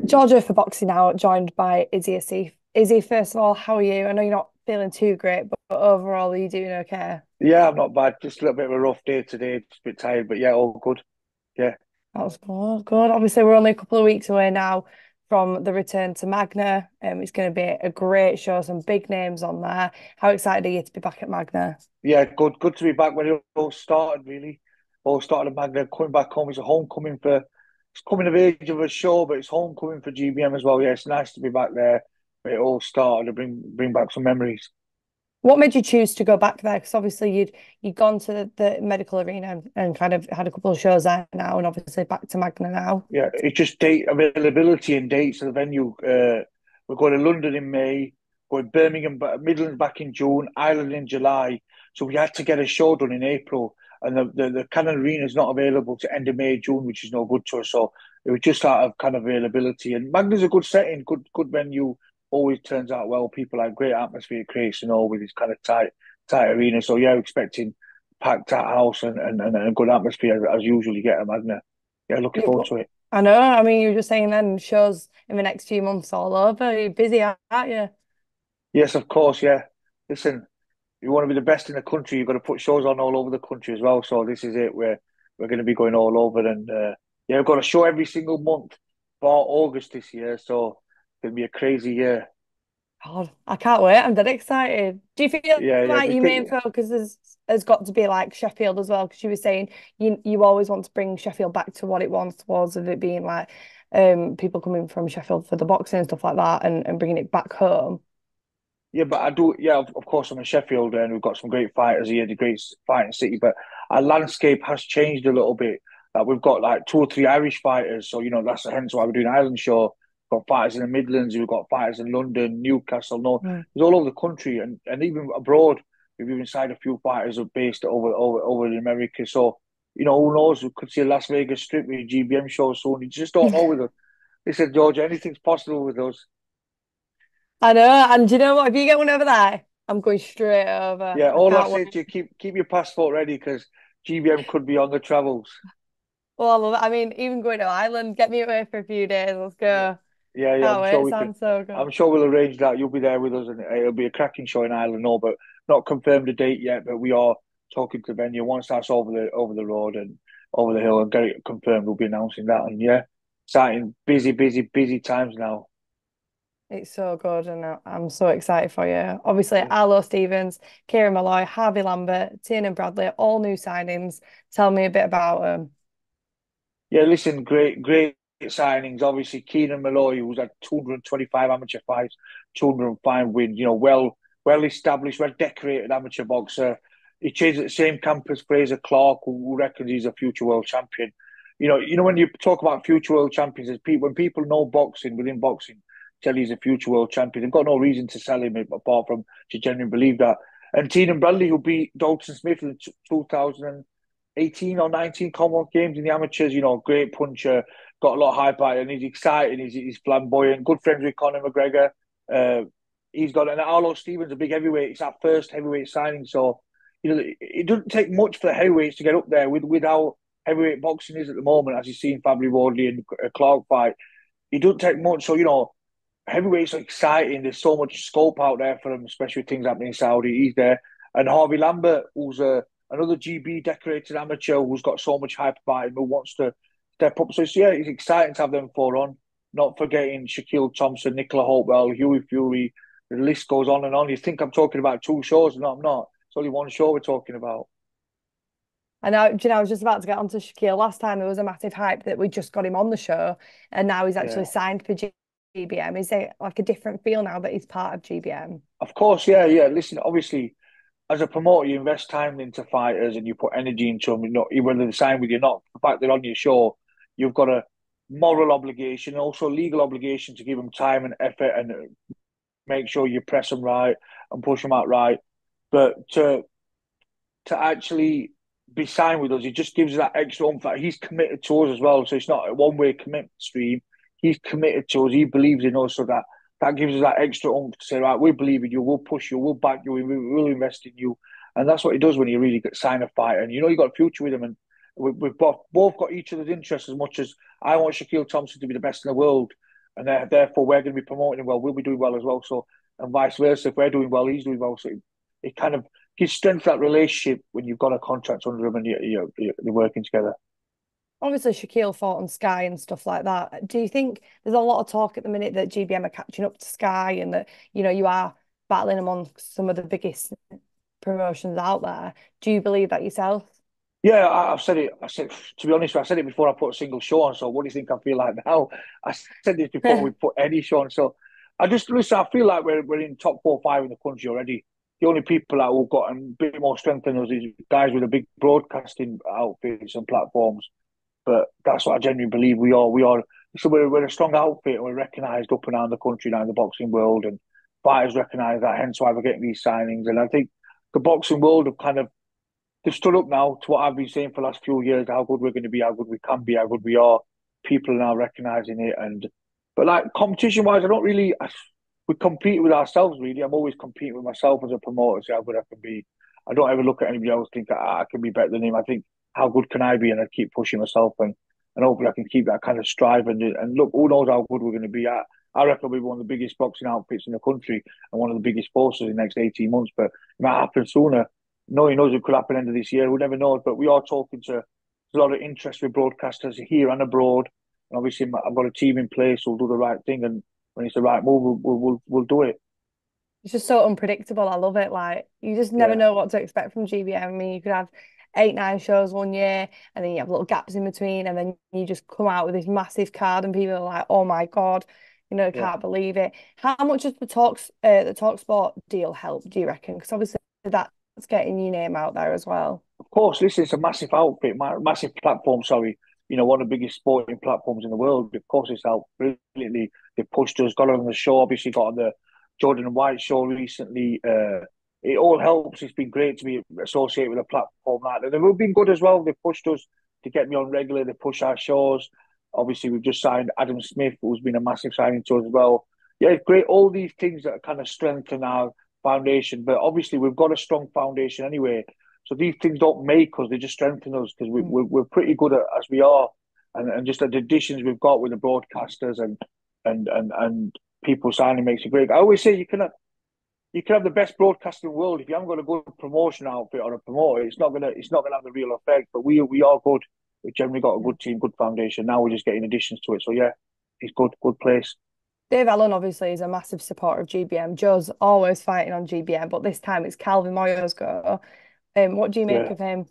Georgia for boxing now, joined by Izzy Asif. Izzy, first of all, how are you? I know you're not feeling too great, but overall, are you doing okay? Yeah, I'm not bad. Just a little bit of a rough day today. Just a bit tired, but yeah, all good. Yeah, That was good. Good. Obviously, we're only a couple of weeks away now from the return to Magna. It's going to be a great show, some big names on there. How excited are you to be back at Magna? yeah, good. Good to be back when it all started. Really, all started at Magna. Coming back home, it's a homecoming for. It's coming of age of a show, but it's homecoming for GBM as well. Yeah, it's nice to be back there. Where it all started to bring back some memories. What made you choose to go back there? Because obviously you'd gone to the medical arena and kind of had a couple of shows there now, and obviously back to Magna now. Yeah, it's just date availability and dates of the venue. We're going to London in May, going Birmingham, Midlands back in June, Ireland in July. So we had to get a show done in April, and the Cannon Arena is not available to end of May, June, which is no good to us. So it was just out of kind of availability. And Magna's a good setting, good venue. Always turns out well. People like great atmosphere it creates and all with this kind of tight arena. So yeah, expecting packed out house and a good atmosphere as usual you get at Magna. Yeah, looking You've forward got, to it. I know. I mean, you were just saying then shows in the next few months all over. You're busy, aren't you? Yes, of course. Yeah. Listen, you want to be the best in the country, you've got to put shows on all over the country as well. So this is it. We're going to be going all over, and yeah, we've got a show every single month for August this year. So it's going to be a crazy year. God, I can't wait. I'm dead excited. Do you feel Yeah, yeah. like Just your take, main focus has got to be like Sheffield as well? Because you were saying you always want to bring Sheffield back to what it once was, of it being like people coming from Sheffield for the boxing and stuff like that, and bringing it back home. yeah, but I do. Yeah, of course, I'm in Sheffield, and we've got some great fighters here, the great fighting city. But our landscape has changed a little bit. We've got like two or three Irish fighters, so that's hence why we're doing Ireland show. We've got fighters in the Midlands, we've got fighters in London, Newcastle, no, Mm. it's all over the country, and even abroad. We've even signed a few fighters who are based over in America. So who knows? We could see a Las Vegas strip with a GBM show soon. You just don't know with us. They said, George, anything's possible with us. I know. And do you know what? If you get one over there, I'm going straight over. Yeah, I all I can't say wait. to you, keep your passport ready because GBM could be on the travels. Well, I love it. I mean, even going to Ireland, get me away for a few days. Let's Yeah, go. yeah. Can't I'm wait. sure It we can. sounds so good. I'm sure we'll arrange that. You'll be there with us, and it'll be a cracking show in Ireland. No, but not confirmed a date yet. But we are talking to the venue. Once that's over the road and over the hill and get it confirmed, we'll be announcing that. And yeah, exciting, busy times now. It's so good, and I'm so excited for you. Obviously, Yeah. Arlo Stevens, Kieran Malloy, Harvey Lambert, Tiernan Bradley, all new signings. Tell me a bit about them. Yeah, listen, great signings. Obviously, Keenan Malloy, who's had 225 amateur fights, 205 wins. Well established, well decorated amateur boxer. He trains at the same camp as Fraser Clark, who reckons he's a future world champion. When you talk about future world champions, when people know boxing within boxing, tell he's a future world champion. They've got no reason to sell him apart from to genuinely believe that. And Teenan Bradley, who beat Dalton Smith in 2018 or 19 Commonwealth Games in the amateurs, great puncher, got a lot of hype out, and he's exciting, he's flamboyant, good friends with Conor McGregor. Uh, he's got an Arlo Stevens, a big heavyweight. It's our first heavyweight signing, so it doesn't take much for the heavyweights to get up there with how heavyweight boxing is at the moment, as you see in Fabry Wardley and Clark fight. It doesn't take much, so heavyweights are exciting. There's so much scope out there for him, especially with things happening in Saudi. He's there. And Harvey Lambert, who's another GB decorated amateur who's got so much hype about him, who wants to step up. So yeah, it's exciting to have them four on. Not forgetting Shaquille Thompson, Nicola Hopewell, Hughie Fury. The list goes on and on. You think I'm talking about two shows? No, I'm not. It's only one show we're talking about. I know, do you know, I was just about to get onto Shaquille. Last time there was a massive hype that we just got him on the show, and now he's actually Yeah. signed for GBM. Is it like a different feel now that he's part of GBM? Of course, yeah. Listen, obviously, as a promoter, you invest time into fighters and you put energy into them. Whether they sign with you or not, the fact they're on your show, you've got a moral obligation, also legal obligation to give them time and effort and make sure you press them right and push them out right. But to actually be signed with us, it just gives us that extra oomph that he's committed to us as well. So it's not a one way commitment stream. He's committed to us. He believes in us, so that gives us that extra oomph to say, right, we believe in you, we'll push you, we'll back you, we'll invest in you, and that's what he does when you really sign a fight, and you got a future with him, and we've both got each other's interests as much as I want Shaquille Thompson to be the best in the world. and therefore we're going to be promoting him well. We'll be doing well as well. So, and vice versa. If we're doing well, he's doing well. So it kind of gives strength to that relationship when you've got a contract under him and you're working together. Obviously, Shaquille fought on Sky and stuff like that. Do you think there's a lot of talk at the minute that GBM are catching up to Sky and that, you are battling amongst some of the biggest promotions out there? Do you believe that yourself? Yeah, I've said it. I said, to be honest, I said it before I put a single show on. So what do you think I feel like now? I said this before we put any show on. So I just listen. I feel like we're in top 4 or 5 in the country already. The only people that have got a bit more strength than us is guys with a big broadcasting outfits and platforms. But that's what I genuinely believe we are. We are. So we're a strong outfit and we're recognised up and down the country now in the boxing world, and fighters recognise that. Hence why we're getting these signings. And I think the boxing world have kind of they've stood up now to what I've been saying for the last few years, how good we're going to be, how good we can be, how good we are. People are now recognising it. But like competition wise, I don't really, we compete with ourselves really. I'm always competing with myself as a promoter, see how good I can be. I don't ever look at anybody else and think I can be better than him. I think, how good can I be? And I keep pushing myself and hopefully I can keep that kind of strive. And look, who knows how good we're going to be. I reckon we'll be one of the biggest boxing outfits in the country and one of the biggest forces in the next 18 months. But it might happen sooner. No, he knows it could happen end of this year. We never know. But we are talking to a lot of interest with broadcasters here and abroad. And obviously, I've got a team in place who'll do the right thing. And when it's the right move, we'll do it. It's just so unpredictable. I love it. Like you just never Yeah, know what to expect from GBM. I mean, you could have 8, 9 shows one year, and then you have little gaps in between, and then you just come out with this massive card, and people are like, "Oh my God, yeah. can't believe it." How much does the Talk Sport deal help? Do you reckon? Because obviously that's getting your name out there as well. Of course, listen, it's a massive outfit, massive platform. Sorry, one of the biggest sporting platforms in the world. Of course, it's out brilliantly. They pushed us, got on the show. Obviously, got on the Jordan and White show recently. It all helps. It's been great to be associated with a platform like that. They've been good as well. They pushed us to get me on regularly. They push our shows. Obviously, we've just signed Adam Smith, who's been a massive signing to us as well. Yeah, it's great. All these things that kind of strengthen our foundation. But obviously, we've got a strong foundation anyway. So these things don't make us; they just strengthen us because we're pretty good at as we are, and just the additions we've got with the broadcasters and people signing makes it great. I always say you can have the best broadcaster in the world if you haven't got a good promotion outfit or a promoter. It's not gonna have the real effect. But we are good. We've generally got a Yeah. good team, good foundation. Now we're just getting additions to it. So yeah, it's good place. Dave Allen obviously is a massive supporter of GBM. Joe's always fighting on GBM, but this time it's Calvin Moyo's go. What do you make Yeah. of him?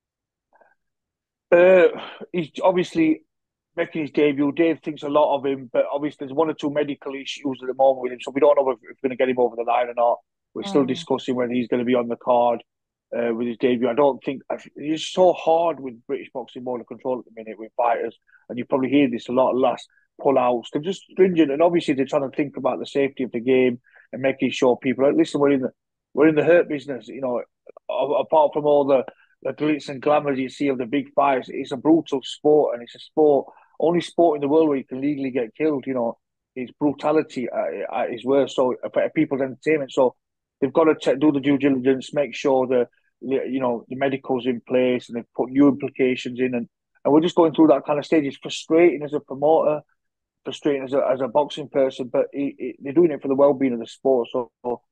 Uh, he's obviously making his debut. Dave thinks a lot of him, but obviously there's one or two medical issues at the moment with him, so we don't know if we're going to get him over the line or not. We're still Oh, discussing whether he's going to be on the card with his debut. I don't think it's so hard with British boxing motor control at the minute with fighters, and you probably hear this a lot. Last pull-outs, they're just stringent, and obviously they're trying to think about the safety of the game and making sure people like, listen, we're in the hurt business. Apart from all the glitz and glamour you see of the big fights, it's a brutal sport, and it's a sport only sport in the world where you can legally get killed. It's brutality at its worst. So for people's entertainment, so they've got to do the due diligence, make sure the medical's in place, and they've put new implications in, and we're just going through that kind of stage. It's frustrating as a promoter, frustrating as a boxing person, but they're doing it for the well being of the sport. So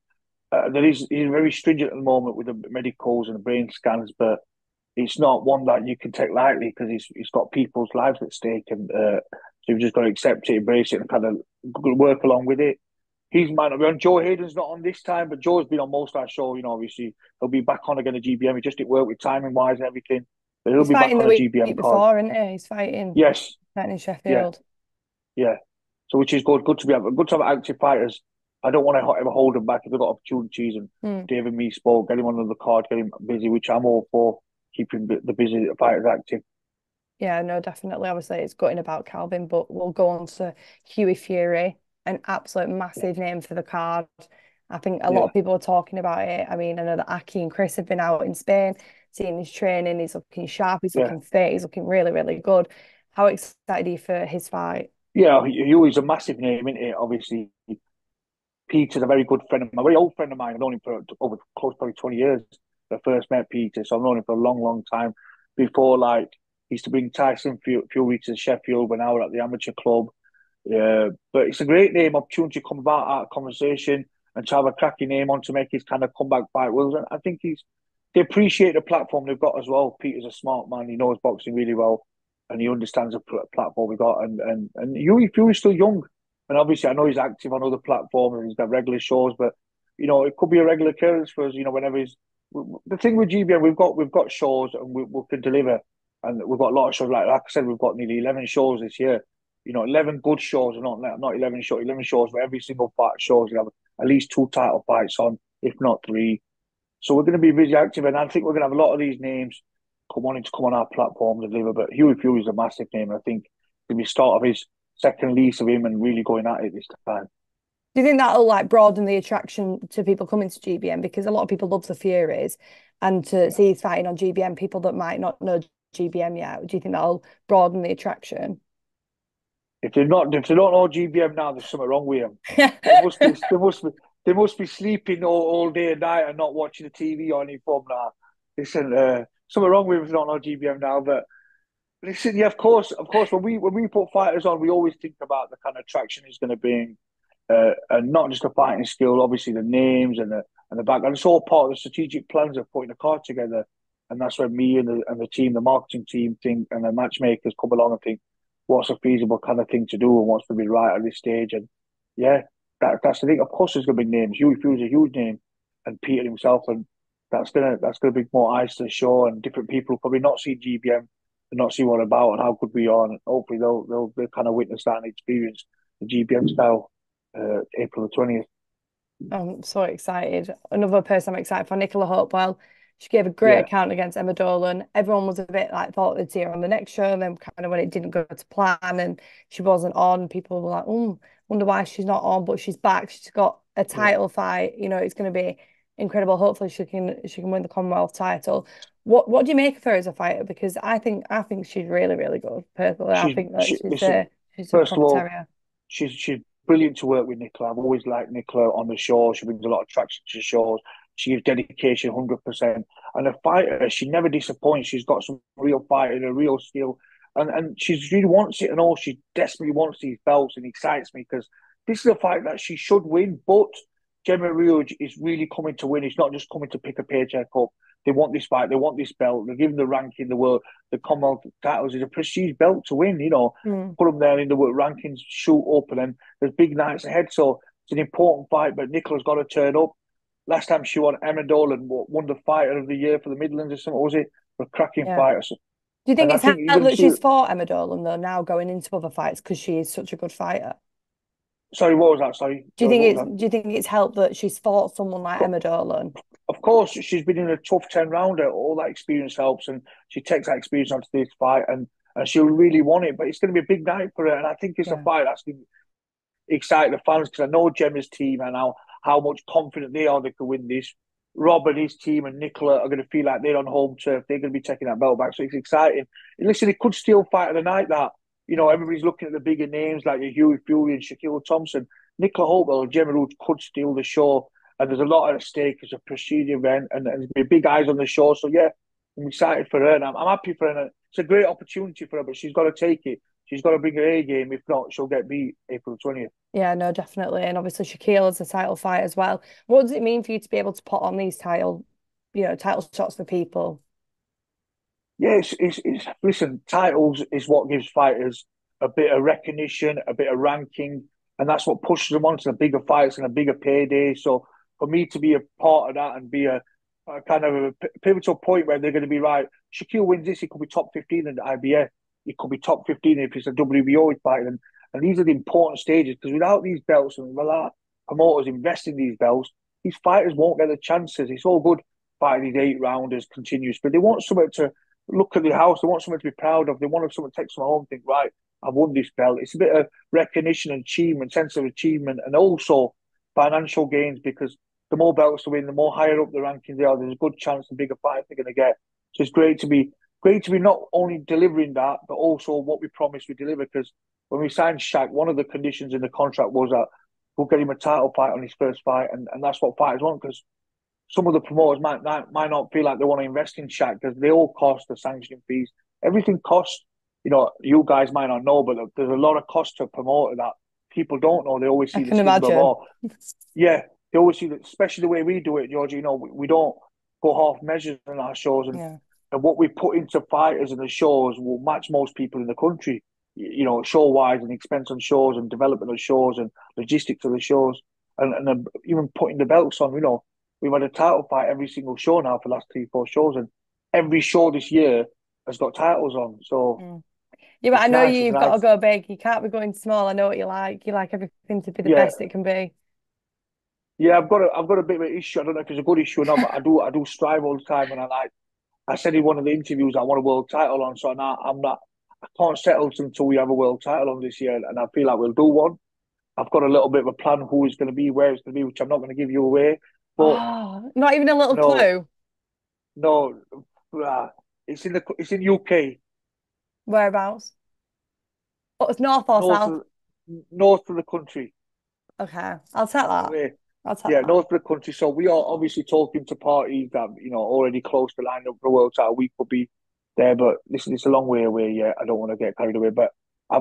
he's very stringent at the moment with the medicals and the brain scans, but it's not one that you can take lightly because it's got people's lives at stake, and so you've just got to accept it, embrace it, and kind of work along with it. He's might not be on. Joe Hayden's not on this time, but Joe's been on most of our show. Obviously he'll be back on again at GBM. He just didn't work with timing wise and everything, but he'll he's be back fighting on the a week GBM card. before, isn't he? He's Yes, fighting in yeah, Sheffield. yeah. So which is good. Good to have active fighters. I don't want to ever hold them back if they've got opportunities. And Hmm. Dave and me spoke, get him on the card, get him busy, which I'm all for, keeping the busy fighters active. Yeah, no, definitely. Obviously, it's gutting about Calvin, but we'll go on to Hughie Fury, an absolute Yeah, massive name for the card. I think a lot yeah, of people are talking about it. I mean, I know that Aki and Chris have been out in Spain, seeing his training. He's looking sharp, he's yeah. looking fit, he's looking really, really good. How excited are you for his fight? Yeah, Huey's a massive name, isn't it? Obviously, Peter's a very good friend of mine, a very old friend of mine. I've known him for over close probably 20 years. I first met Peter, so I've known him for a long, long time. Before, like, he used to bring Tyson Fury to Sheffield when I was at the amateur club. Yeah, but it's a great name opportunity to come about our conversation and to have a cracking name on to make his kind of comeback fight. Wills, and I think they appreciate the platform they've got as well. Peter's a smart man; he knows boxing really well, and he understands the platform we got. And Hughie Fury's still young, and obviously I know he's active on other platforms and he's got regular shows, but it could be a regular occurrence for us. Whenever he's the thing with GBM, we've got shows and we can deliver, and we've got a lot of shows. Like I said, we've got nearly 11 shows this year. 11 good shows, not 11 shows, 11 shows, but every single fight shows you have at least two title fights on, if not three. So we're going to be busy active, and I think we're going to have a lot of these names wanting to come on our platform to deliver. But Hughie Fury is a massive name, and I think it'll be start of his second lease of him and really going at it this time. Do you think that'll like broaden the attraction to people coming to GBM? Because a lot of people love the Furies, and to Yeah. see he's fighting on GBM, people that might not know GBM yet, do you think that'll broaden the attraction? If they don't know GBM now, there's something wrong with them. They must be sleeping all day and night and not watching the TV or any form now. Listen, something wrong with them if they don't know GBM now. But listen, yeah, of course, when we put fighters on, we always think about the kind of traction it's going to bring, and not just the fighting skill, obviously the names and the background. It's all part of the strategic plans of putting a card together, and that's where me and the team, the marketing team, think, and the matchmakers come along and think what's a feasible kind of thing to do and what's going to be right at this stage. And yeah, that's the thing. Of course, there's going to be names. Huey Fury's a huge name, and Peter himself, and that's gonna bring more eyes to the show, and different people probably not see GBM and not see what about and how good we are, and hopefully they'll kind of witness that and experience the GBM style. April the 20th. I'm so excited. Another person I'm excited for, Nicola Hopewell. She gave a great Yeah, account against Emma Dolan. Everyone was a bit like thought they'd see her on the next show, and then kind of when it didn't go to plan and she wasn't on, people were like, "Oh, wonder why she's not on." But she's back. She's got a yeah. title fight. It's going to be incredible. Hopefully, she can win the Commonwealth title. What do you make of her as a fighter? Because I think she's really really good. Personally, I She's think that she she's listen. she's a First of proper all, terrier. she's brilliant to work with, Nicola. I've always liked Nicola on the show. She brings a lot of traction to the shows. She gives dedication, 100%. And a fighter, she never disappoints. She's got some real fighting, a real skill, and she really wants it. And all she desperately wants these belts, and excites me because this is a fight that she should win. But Gemma Rio is really coming to win. It's not just coming to pick a paycheck up. They want this fight. They want this belt. They're giving the ranking, the world, the Commonwealth titles is a prestige belt to win. Mm, Put them there in the world rankings, shoot up, and then there's big nights ahead. So it's an important fight. But Nicola's got to turn up. Last time she won, Emma Dolan won the fighter of the year for the Midlands or something, was it? For a cracking yeah. fighter. So, Do you think and I it's think helped you're going to that see. she's fought Emma Dolan though now going into other fights because she is such a good fighter? Sorry, what was that? Sorry, what was that? Do you think it's helped that she's fought someone like Emma Dolan? Of course, she's been in a tough 10 rounder. All that experience helps, and she takes that experience onto this fight, and she'll really want it. But it's going to be a big night for her, and I think it's a Yeah. fight that's going to excite the fans because I know Gemma's team and how much confident they are they can win this. Rob and his team and Nicola are going to feel like they're on home turf. They're going to be taking that belt back, so it's exciting. And listen, it could still fight of the night. That Yeah. everybody's looking at the bigger names like your Hughie Fury and Shaquille Thompson. Nicola Hopewell and Gemma Root could steal the show, and there's a lot at stake. It's a prestige event, and there's be big eyes on the show. So yeah, I'm excited for her, and I'm happy for her. It's a great opportunity for her, but she's got to take it. She's got to bring her A game. If not, she'll get beat April 20th. Yeah, no, definitely. And obviously Shaquille is a title fight as well. What does it mean for you to be able to put on these title shots for people? Yeah, it's listen, titles is what gives fighters a bit of recognition, a bit of ranking, and that's what pushes them on to the bigger fights and a bigger payday. So for me to be a part of that and be a kind of a pivotal point where they're going to be right, Shaquille wins this, he could be top 15 in the IBF, he could be top 15 if it's a WBO fight, and these are the important stages because without these belts and without promoters investing in these belts, these fighters won't get the chances. It's all good fighting these 8 rounders continuous, but they want something to look at the house. They want something to be proud of. They want someone to take some home and think, right, I've won this belt. It's a bit of recognition and achievement, sense of achievement, and also financial gains because the more belts to win, the more higher up the rankings they are, there's a good chance the bigger fights they're going to get. So it's great to be not only delivering that, but also what we promised we deliver. Because when we signed Shaq, one of the conditions in the contract was that we'll get him a title fight on his first fight, and that's what fighters want because some of the promoters might not feel like they want to invest in Shaq because they all cost the sanctioning fees. Everything costs. you guys might not know, but there's a lot of cost to promote that people don't know. They always I see the can stigma of, imagine. oh, yeah, they always see that, especially the way we do it, George. We don't go half measures in our shows, Yeah. and what we put into fighters and the shows will match most people in the country. Show wise and expense on shows and development of shows and logistics of the shows, and even putting the belts on. We've had a title fight every single show now for the last 3, 4 shows, and every show this year has got titles on. So Mm. Yeah, but I it's know nice. It's you've got to nice. go big. You can't be going small. I know what you like. You like everything to be the Yeah, best it can be. yeah. I've got a bit of an issue. I don't know if it's a good issue or not, but I do strive all the time, and I said in one of the interviews I want a world title on. So now I can't settle until we have a world title on this year, and I feel like we'll do one. I've got a little bit of a plan who it's going to be, where it's going to be, which I'm not going to give you away. But Oh, not even a little no, clue. no, uh, it's in UK, Whereabouts? Oh, it's north or north south? of north of the country, Okay, I'll take that. away. I'll take Yeah, that. north of the country. So we are obviously talking to parties that already close to line up for the world title. We could be there, but listen, it's a long way away. Yeah, I don't want to get carried away, but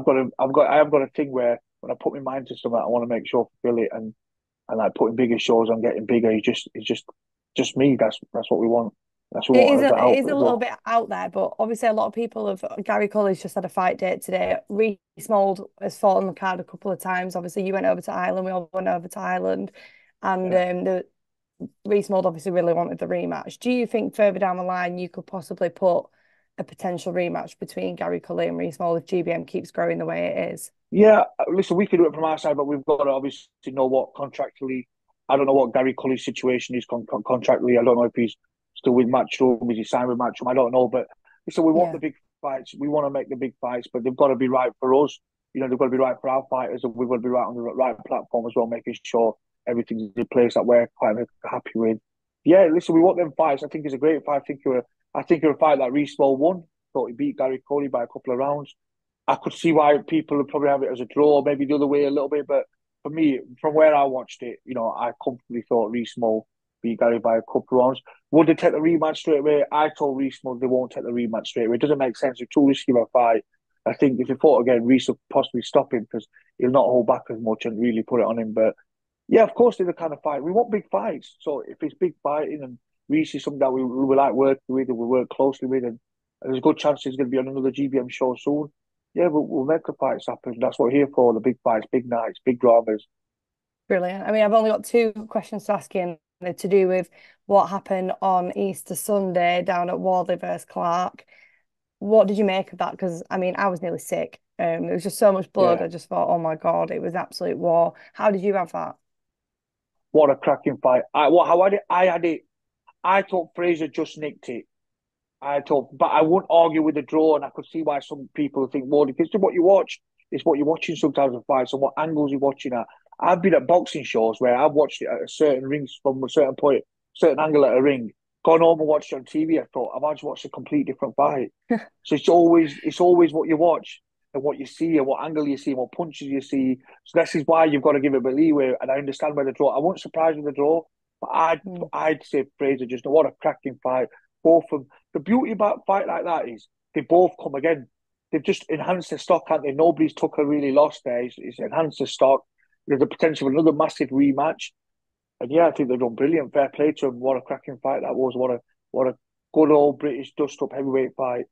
I have got a thing where when I put my mind to something, I want to make sure I fulfill it, and like putting bigger shows on, getting bigger. It's just me. That's what we want. That's what we want as an It is outfit a as little well. bit out there, but obviously a lot of people have. Gary Cully's just had a fight date today. Reece Mould has fought on the card a couple of times. Obviously, you went over to Ireland. We all went over to Ireland, and Yeah. the Reece Mould obviously really wanted the rematch. Do you think further down the line you could possibly put a potential rematch between Gary Cully and Reece Mould if GBM keeps growing the way it is? Yeah, listen, we can do it from our side, but we've got to obviously know what contractually. I don't know what Gary Cully's situation is contractually. I don't know if he's still with Matchroom. Is he signed with Matchroom? I don't know. But listen, we want Yeah, the big fights. We want to make the big fights, but they've got to be right for us. They've got to be right for our fighters, and we've got to be right on the right platform as well, making sure everything's in place that we're quite happy with. Yeah, listen, we want them fights. I think it's a great fight. I think you're a fight that Reece won. Thought he beat Gary Cully by a couple of rounds. I could see why people would probably have it as a draw, maybe the other way a little bit. But for me, from where I watched it, I comfortably thought Reece Mull beat Gary by a couple of rounds. Would they take the rematch straight away? I told Reece Mull they won't take the rematch straight away. It doesn't make sense. It's too risky of a fight. I think if he fought again, Reece will possibly stop him because he'll not hold back as much and really put it on him. But yeah, of course, they're the kind of fight. We want big fights. So if it's big fighting and Reece is something that we like working with and we work closely with, and there's a good chance he's going to be on another GBM show soon. Yeah, we'll make the fights happen. That's what we're here for, the big fights, big nights, big dramas. brilliant. I mean, I've only got two questions to ask you, and they're to do with what happened on Easter Sunday down at Wardley versus Clark. What did you make of that? Because I mean, I was nearly sick. There was just so much blood. Yeah, I just thought, oh my God, it was absolute war. How did you have that? what a cracking fight. How I had it. I thought Fraser just nicked it. But I wouldn't argue with the draw, and I could see why some people think, well, if it's what you watch, it's what you're watching sometimes in fights and what angles you're watching at. I've been at boxing shows where I've watched it at a certain rings from a certain point, certain angle at a ring, gone home and watched it on TV. I thought I've actually watched a complete different fight. So it's always what you watch and what you see and what angle you see and what punches you see. So this is why you've got to give it a bit of leeway. And I understand where the draw. I wasn't surprised with the draw, but Mm, I'd say Fraser just what a cracking fight. Both of them. The beauty about a fight like that is they both come again. They've just enhanced their stock, haven't they? Nobody's took a really lost there. It's enhanced their stock. There's the potential of another massive rematch. And yeah, I think they've done brilliant. Fair play to them. What a cracking fight that was. What a good old British dust up heavyweight fight.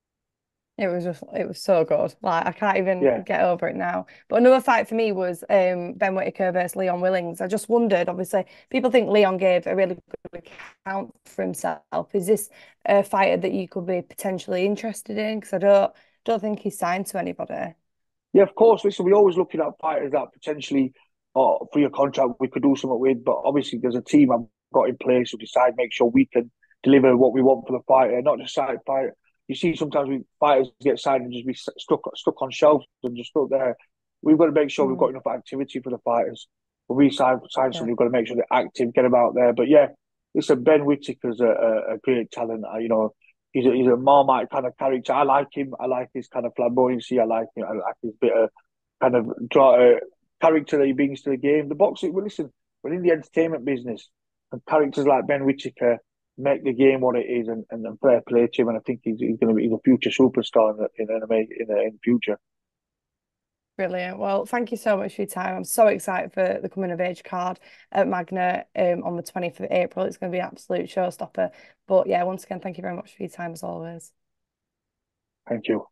it was so good. Like I can't even Yeah. get over it now. But another fight for me was Ben Whittaker versus Leon Willings. I just wondered, obviously, people think Leon gave a really good account for himself. Is this a fighter that you could be potentially interested in? Because I don't think he's signed to anybody. Yeah, of course. Listen, we're always looking at fighters that potentially for your contract we could do something with. But obviously there's a team I've got in place to decide, make sure we can deliver what we want for the fighter, not just sign fighter. You see sometimes fighters get signed and just be stuck on shelves and just stuck there. We've got to make sure we've got Mm, enough activity for the fighters. When we sign yeah. somebody, we've got to make sure they're active, get them out there. But yeah, listen, Ben Whittaker's a great talent. He's a Marmite kind of character. I like him. I like his kind of flamboyancy. I like him. I like his bit of kind of character that he brings to the game. The boxing. Well, listen, we're in the entertainment business, and characters like Ben Whittaker make the game what it is, and fair play to him. And I think he's going to be a future superstar in the future. Brilliant. Well, thank you so much for your time. I'm so excited for the coming of age card at Magna on the 20th of April. It's going to be an absolute showstopper. But yeah, once again, thank you very much for your time as always. Thank you.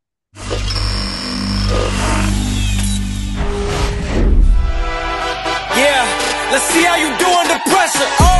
Yeah, let's see how you do under pressure.